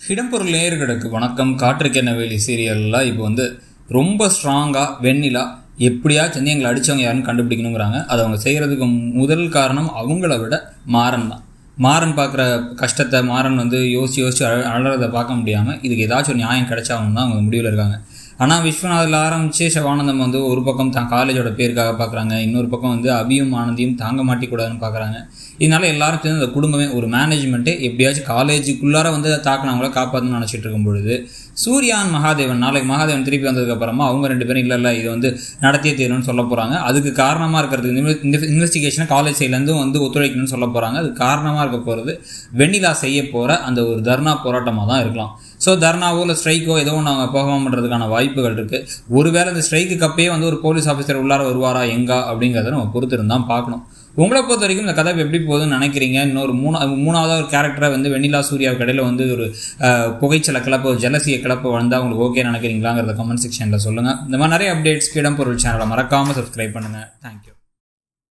இடம்பொருள் நேயர்களுக்கு வணக்கம். காற்றுக்கென்ன வேலி சீரியலில் இப்போ வந்து ரொம்ப ஸ்ட்ராங்காக வெண்ணிலா எப்படியாச்சும் எங்களை அடித்தவங்க யாருன்னு கண்டுபிடிக்கணுங்கிறாங்க. அதை அவங்க செய்கிறதுக்கு முதல் காரணம் அவங்கள விட மாறன் தான். மாறன் பார்க்குற கஷ்டத்தை மாறன் வந்து யோசித்து அழறதை பார்க்க முடியாமல் இதுக்கு ஏதாச்சும் ஒரு நியாயம் கிடைச்சாகணும் தான் அவங்க முடிவில் இருக்காங்க. ஆனால் விஸ்வநாதில் ஆரம்பித்து சிவானந்தம் வந்து ஒரு பக்கம் தான் காலேஜோட பேருக்காக பார்க்குறாங்க, இன்னொரு பக்கம் வந்து அபியும் ஆனந்தியும் தாங்க மாட்டிக்கூடாதுன்னு பார்க்குறாங்க. இதனால எல்லாரும் சேர்ந்து அந்த குடும்பமே ஒரு மேனேஜ்மெண்ட்டே எப்படியாச்சும் காலேஜுக்குள்ளார வந்து தாக்கினவங்கள காப்பாற்றணும்னு நினச்சிட்டு இருக்கும் பொழுது சூர்யா அண்ட் மகாதேவன் நாளைக்கு மகாதேவன் திருப்பி வந்ததுக்கப்புறமா அவங்க ரெண்டு பேரும் இல்லை இது வந்து நடத்தியே தீரணும்னு சொல்ல போகிறாங்க. அதுக்கு காரணமாக இருக்கிறதுக்கு இன்வெஸ்டிகேஷனை காலேஜ் சைட்லேருந்தும் வந்து ஒத்துழைக்கணும்னு சொல்ல போகிறாங்க. அதுக்கு காரணமாக இருக்க போகிறது வெண்ணிலா செய்ய போகிற அந்த ஒரு தர்ணா போராட்டமாக தான் இருக்கலாம். ஸோ தர்ணாவோ இல்லை ஸ்ட்ரைக்கோ ஏதோ ஒன்று அவங்க பெர்ஃபார்ம் பண்ணுறதுக்கான வாய்ப்புகள் இருக்குது. ஒருவேளை இந்த ஸ்ட்ரைக்கு அப்பயே வந்து ஒரு போலீஸ் ஆஃபீஸர் உள்ளார வருவாரா எங்கா அப்படிங்கிறத நம்ம பொறுத்து இருந்தால் பார்க்கணும். உங்களை பொறுத்த வரைக்கும் இந்த கதை எப்படி போகுதுன்னு நினைக்கிறீங்க? இன்னொரு மூணாவது ஒரு கேரக்டரை வந்து வெண்ணிலா சூர்யா கடையில் வந்து ஒரு புகைச்சலை கிளப்ப ஜலசிய கிளப்ப வந்தால் உங்களுக்கு ஓகே நினைக்கிறீங்களாங்கிறத கமெண்ட் செக்ஷனில் சொல்லுங்கள். இந்த மாதிரி நிறைய அப்டேட்ஸ்க்கு இடம்பொருள் சேனலை மறக்காமல் சப்ஸ்கிரைப் பண்ணுங்கள். தேங்க்யூ.